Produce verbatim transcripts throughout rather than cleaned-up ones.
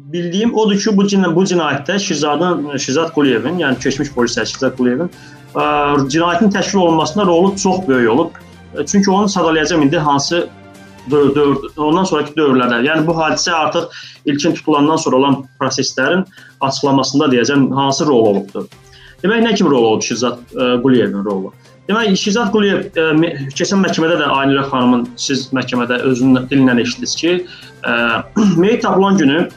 bildiyim odur ki, bu, cin bu cinayətdə Şirzadın, Şirzad Quliyevin, yəni keçmiş polis sərkərdə Şirzad Quliyevin cinayətin təşkil olunmasında rolu çox böyük olub. Çünki onu sadalayacağım indi hansı dövr, dövr, ondan sonraki dövrlərdə. Yəni bu hadisə artıq ilkin tutulandan sonra olan proseslərin açıqlamasında deyəcəm hansı rol olubdur. Demək, nə kimi rol olub Şirzad Quliyevin rolu? Demək, Şirzad Quliyev keçən məhkəmədə də Aynurə xanımın, siz məhkəmədə özünün dilindən eşitdiniz ki, meyit tapılan günü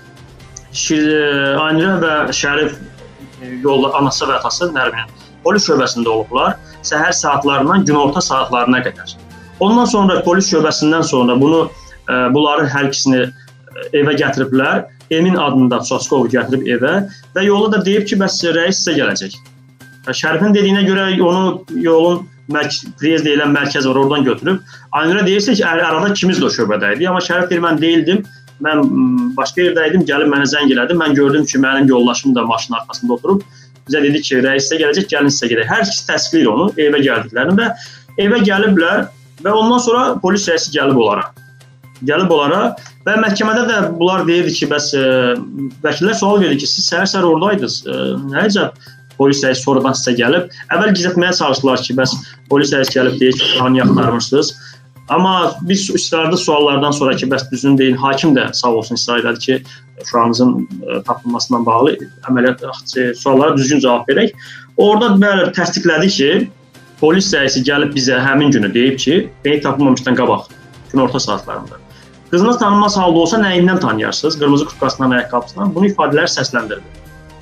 Aynurə və Şərif yolda anası və atası Nərminin polis şöbəsində olublar, səhər saatlarından günorta saatlarına qədər. Ondan sonra polis şöbəsindən sonra bunu, bunları hər ikisini evə gətiriblər, Emin adında Çaskov gətirib evə və yolda da deyib ki, bəs rəis sizə gələcək. Şərifin dediyinə görə onu yolun priyez deyilən mərkəz var, oradan götürüb. Aynurə deyirsə ki, arada ikimiz də o şöbədə idi. Amma Şərif deyir, mən deyildim, mən başqa yerdəydim, gəlib mənə zəng elədi. Mən gördüm ki, mənim yoldaşım da maşının arxasında oturub. Bizə dedi ki, rəis sizə gələcək, gəlin sizə gedək. Hər ikisi təsdiqləyir onu, evə gəldiklərini və evə gəliblər və ondan sonra polis rəisi gəlib onlara. Gəlib onlara və məhkəmədə də bunlar deyirdi ki, bəs vəkillər sual verdi ki, siz səhər-səhər oradaydınız, nə əcəb polis rəisi sonradan sizə gəlib. Əvvəl gizlətməyə çalışdılar ki, bəs polis rəisi gəlib deyir ki, hanı axtarmışsınız. Amma biz israrlı suallardan sonra ki, bəs düzün deyin, hakim də sağ olsun israr edir ki, uşağınızın tapılmasından bağlı əməliyyat suallara düzgün cavab verək. Orada bəli təsdiqlədi ki, polis rəisi gəlib bizə həmin günü deyib ki, meyit tapılmamışdan qabaq, günorta saatlarında. Qızınız tanınmaz halda olsa nəyindən tanıyarsınız? Qırmızı kurtkasından, ayaqqabısından. Bunu ifadələr səsləndirdi.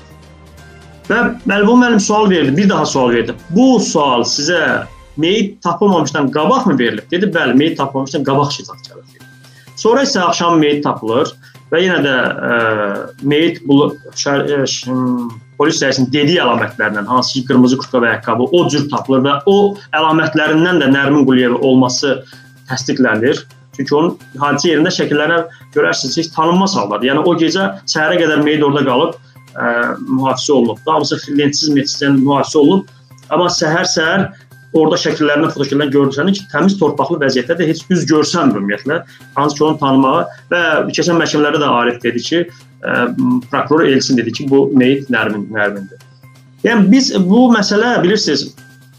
Və Məlbun müəllim sual verdi, bir daha sual verdi. Bu sual sizə meyit tapılmamışdan qabaq mı verilib? Dedi, bəli, meyit tapılmamışdan qabaq şicat gəlir. Sonra isə axşam meyit tapılır və yenə də ə, meyit bu, şər, ə, polis rəisinin dediyi əlamətlərindən, hansı ki, qırmızı kurtka və ayaqqabı o cür tapılır və o əlamətlərindən də Nərmin Quliyev olması təsdiqlənir. Çünki onun hadisə yerində şəkillərə görərsiniz ki, tanınmaz haldadır. Yəni o gecə səhərə qədər meyit orada qalıb, ə, mühafizə olunub. Hamısı lentsiz metsiz mühafizə olunub. Amma səhər-səhər orada şəkillərindən, fotoşəkillərindən görürsən ki, təmiz torpaqlı vəziyyətdə də heç üz görsənmir ümumiyyətlə. Hansı ki, onu tanımağa və keçən məhkəmələrdə də Arif dedi ki, ə, prokuror Elçin dedi ki, bu meyit Nərmin, Nərmindir. Yəni biz bu məsələ bilirsiniz,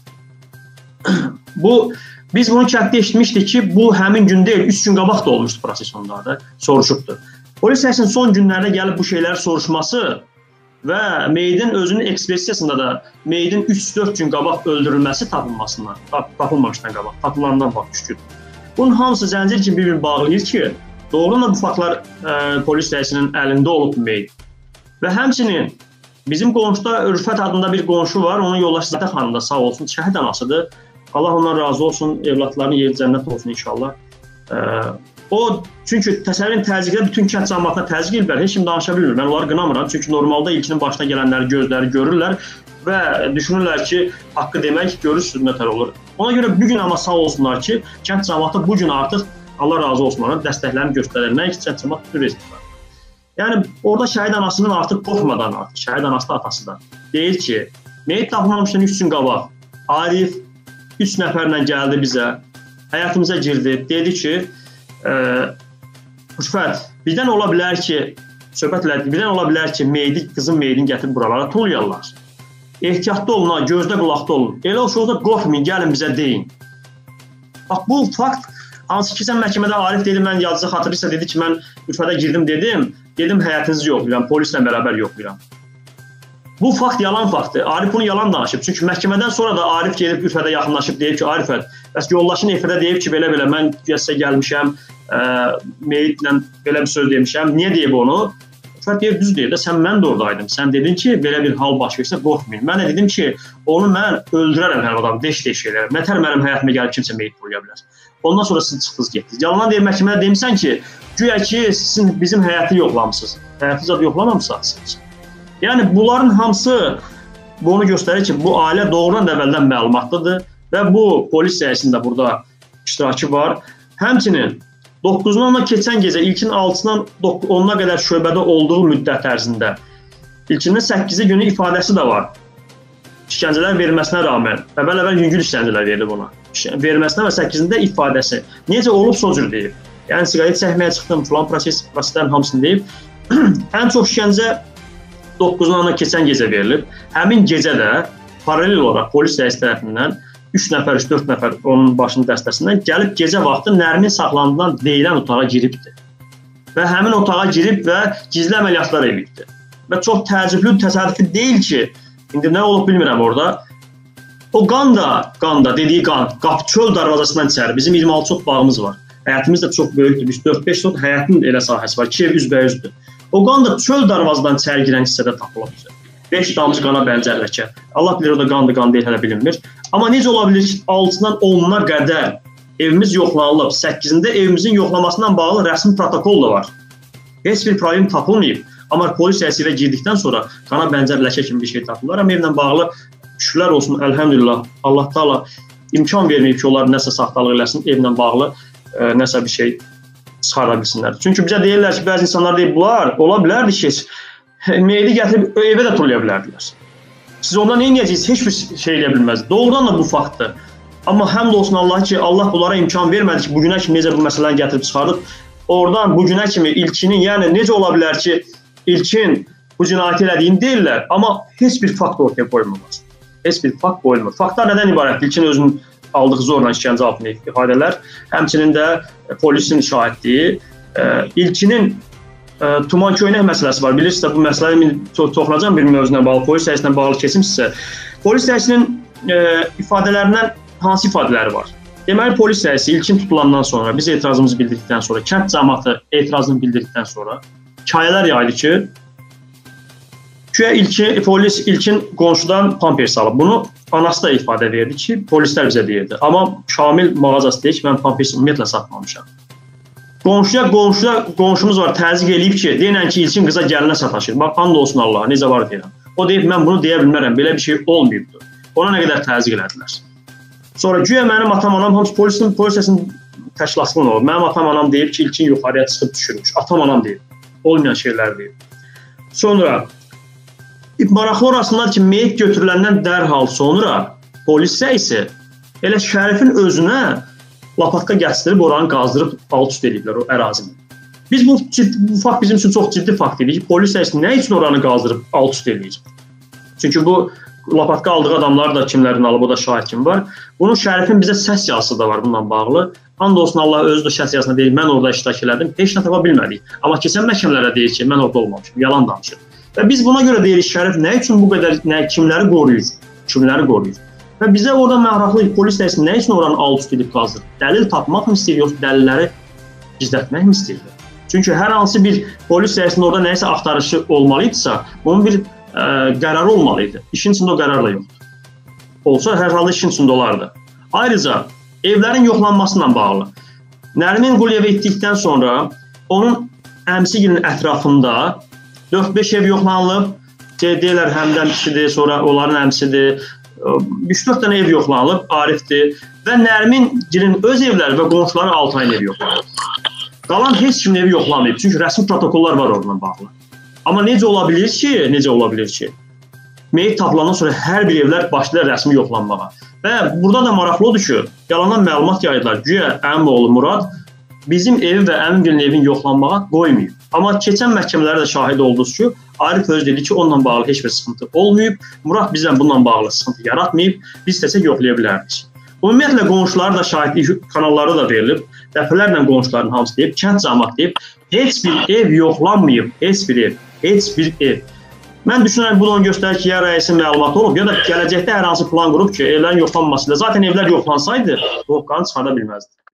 bu biz bunu kənddə eşitmişdik ki, bu həmin gün deyil, üç gün qabaq da olmuşdu proses onlarda, soruşubdur. Polis rəisinin son günlərdə gəlib bu şeyləri soruşması və meyidin özünün ekspresiyasında da meyidin üç dörd gün qabaq öldürülməsi tapılmasından, tap, tapılmamışdan qabaq, tapılandan bax üç gün. Bunun hamısı zəncir kimi bir-bir bağlayır ki, doğrudan da bu faktlar ə, polis rəisinin əlində olub meyid. Və həmçinin bizim qonşuda Ürfət adında bir qonşu var, onun yoldaşı Zətə xanım da sağ olsun, şəhid anasıdır. Allah ondan razı olsun, evlatlarının yeri cənnət olsun inşallah. Ə, o, çünki təsəvvürün təzyiqdə bütün kənd cəmiyyətinə təzyiq edirlər, heç kim danışa bilmir. Mən onları qınamıram, çünki normalda ilkinin başına gələnləri, gözləri görürlər və düşünürlər ki, haqqı demək görürsüz nətər olur. Ona görə bugün amma sağ olsunlar ki, kənd cəmiyyəti bugün artıq Allah razı olsun onların dəstəklərini göstərir. Nə ki, kənd cəmiyyəti bütün rezidlər. Yəni, orada şəhid anasının artıq qorxmadan artıq, şəhid anası da atası da deyir ki, meyit tapılmamışdan üç gün qabaq Arif üç nəfərlə gəldi bizə, həyatımıza girdi, dedi ki, Ürfət, birdən ola bilər ki, söhbət elədik, birdən ola bilər ki, meyidi, qızın meyidini gətirib buralara tulayarlar. Ehtiyatlı olun, gözdə qulaqda olun. Elə olsa da qorxmayın, gəlin bizə deyin. Bax, bu fakt, hansı ki, sən məhkəmədə Arif dedi, mən yazıcı xatırlıysa dedi ki, mən Ürfətə girdim dedim, dedim həyatınızı yoxlayıram, polislə bərabər yoxlayıram. Bu fakt yalan faktdır. Arif bunu yalan danışıb. Çünki məhkəmədən sonra da Arif gedib Ürfətə yaxınlaşıb, deyib ki, Arifət, bəs yoldaşın efirdə deyib ki, belə-belə, mən sizə gəlmişəm, ə, meyitlə belə bir söz demişəm. Niyə deyib onu? Ürfət deyir, düz deyir də, sən mən də oradaydım. Sən dedin ki, belə bir hal baş versə, qorxmayın. Mən də dedim ki, onu mən öldürərəm hər adam, deş-deş şeylərəm. Nətər mənim həyatıma gəlib kimsə meyit qoya bilər. Ondan sonra siz çıxdınız, getdiniz. Yalandan deyir, məhkəmədə demişsən ki, güya ki, sizin bizim həyatı yoxlamısınız. Həyatınızı da yoxlamamısınız. Yəni, bunların hamısı bunu göstərir ki, bu ailə doğrudan da əvvəldən məlumatlıdır və bu polis rəisinin də burada iştirakı var. Həmçinin doqquzundan keçən gecə ilkin altısından onuna qədər şöbədə olduğu müddət ərzində ilkinin səkkizi günü ifadəsi də var. İşgəncələr verilməsinə rağmen, əvvəl-əvvəl yüngül işgəncələr verilib ona. Verilməsinə və səkkizində ifadəsi. Necə olub, o cür deyib. Yəni, siqaret çəkməyə çıxdım, filan proses, proseslərin hamısını deyib. ən çox işgəncə doqquzundan keçən gecə verilib. Həmin gecə də paralel olaraq polis rəisi tərəfindən üç nəfər, üç dörd nəfər onun başının dəstəsindən gəlib gecə vaxtı Nərmin saxlanılan deyilən otağa giribdir. Və həmin otağa girib və gizli əməliyyatlar edibdir. Və çox təəccüblü, təsadüfi deyil ki, indi nə olub bilmirəm orada. O qan da, qan da, dediyi qan, qapı çöl darvazasından içəri. Bizim iyirmi altı sot bağımız var. Həyətimiz də çox böyükdür. Biz dörd beş sot həyətin elə sahəsi var. iki ev üzbəyüzdür. O qan da çöl darvazadan içəri girən hissədə tapılıb. beş damcı qana bənzər ləkə. Allah bilir o da qandı, qan deyil, hələ bilinmir. Amma necə ola bilir ki, altından onuna qədər evimiz yoxlanılıb. səkkizində evimizin yoxlamasından bağlı rəsmi protokol da var. Heç bir problem tapılmayıb. Amma polis rəisi ilə girdikdən sonra qana bənzər ləkə kimi bir şey tapılır. Amma evlə bağlı şükürlər olsun, əlhəmdülillah, Allah Taala imkan verməyib ki, onlar nəsə saxtalıq eləsin, evlə bağlı e, nəsə bir şey çıxara bilsinlər. Çünki bizə deyirlər ki, bəzi insanlar deyir, bunlar ola bilərdi ki, meyli gətirib evə də tullaya bilərdilər. Siz ondan nə edəcəksiniz? Heç bir şey eləyə bilməz. Doğrudan da bu faktdır. Amma həmd olsun Allah ki, Allah bunlara imkan vermədi ki, bugünə kimi necə bu məsələni gətirib çıxardıb. Oradan bugünə kimi ilkinin, yəni necə ola bilər ki, ilkin bu cinayəti elədiyini deyirlər, amma heç bir fakt ortaya qoymurlar. Heç bir fakt qoyulmur. Faktlar nədən ibarətdir? İlkin özünün aldığı zorla işgəncə altında ifadələr, həmçinin də polisin şahidliyi, ilkinin tuman köynək məsələsi var. Bilirsiniz, bu məsələyə toxunacağım bir mövzuna bağlı, polis rəisinə bağlı kesim sizə. Polis rəisinin ifadələrindən hansı ifadələri var? Deməli, polis rəisi ilkin tutulandan sonra, biz etirazımızı bildirdikdən sonra, kənd cəmiyyəti etirazını bildirdikdən sonra hekayələr yaydı ki, Güya ilkin, polis ilkin qonşudan pampers alıb. Bunu anası da ifadə verdi ki, polislər bizə deyirdi. Amma Şamil mağazası deyir ki, mən pampers ümumiyyətlə satmamışam. Qonşuya, qonşuya, qonşumuz var, təzyiq eləyib ki, deyilən ki, ilkin qıza gəlinə sataşır. Bax, and olsun Allaha, necə var deyirəm. O deyib, mən bunu deyə bilmərəm, belə bir şey olmayıbdır. Ona nə qədər təzyiq elədilər. Sonra güya mənim atam, anam, hamısı polisin, polisəsin təşkilatçılığına olur. Mənim atam, anam deyib ki, ilkin yuxarıya çıxıb düşürmüş. Atam, anam deyib. Olmayan şeylər deyib. Sonra maraqlı orasındadır ki, meyit götürüləndən dərhal sonra polis rəisi elə Şərifin özünə lapatka gətirib oranı qazdırıb alt-üst ediblər o ərazini. Biz bu, bu fakt bizim üçün çox ciddi fakt idi ki, polis rəisi nə üçün oranı qazdırıb alt-üst edib? Çünki bu lapatka aldığı adamlar da kimlərin alıb, o da şahid kimi var. Bunun Şərifin bizə səs yazısı da var bununla bağlı. And olsun Allah özü də səs yazısına deyir, mən orada iştirak elədim, heç nə tapa bilmədik. Amma keçən məhkəmələrə deyir ki, mən orada olmamışım, yalan danışır. Və biz buna görə deyirik, Şərif nə üçün bu qədər, nə, kimləri qoruyur, kimləri qoruyur. Və bizə orada maraqlı polis rəisi nə üçün oranı alt-üst edib qazdır? Dəlil tapmaq mı istəyir, yoxsa dəlilləri gizlətmək mi istəyir? Çünki hər hansı bir polis rəisinin orada nəyisə axtarışı olmalıydırsa, bunun bir ə, qərarı olmalıydı. İşin içində o qərar da yoxdur. Olsa hər halda işin içində olardı. Ayrıca evlərin yoxlanmasıyla bağlı. Nərmin Quliyevə etdikdən sonra onun əmsigilinin ətrafında dörd beş ev yoxlanılıb, deyirlər həmdən kişidir, sonra onların əmsidir, üç dörd dənə ev yoxlanılıb, Arifdir və Nərmin Gilin öz evləri və qonşuları altı ayın evi yoxlanılıb. Qalan heç kimin evi yoxlanmayıb, çünki rəsmi protokollar var oradan bağlı. Amma necə ola bilir ki, necə ola bilir ki, meyit tapılandan sonra hər bir evlər başlayır rəsmi yoxlanmağa. Və burada da maraqlı odur ki, yalandan məlumat yaydılar, güya əmimoğlu Murad bizim evi və əmim Gilin evini yoxlanmağa qoymayıb. Amma keçən məhkəmələrdə şahid oldunuz ki, Arif öz dedi ki, onunla bağlı heç bir sıxıntı olmayıb, Murad bizdən bununla bağlı sıxıntı yaratmayıb, biz istəsək yoxlaya bilərdik. Ümumiyyətlə, qonşuları da şahidlik kanalları da verilib, dəfələrlə qonşuların hamısı deyib, kənd cəmiyyəti deyib, heç bir ev yoxlanmayıb, heç bir ev, heç bir ev. Mən düşünürəm, bunu göstərir ki, ya rəisin məlumatı olub, ya da gələcəkdə hər hansı plan qurub ki, evlərin yoxlanması ilə, zaten evlər yoxlansaydı, o qanı çıxarda bilməzdi.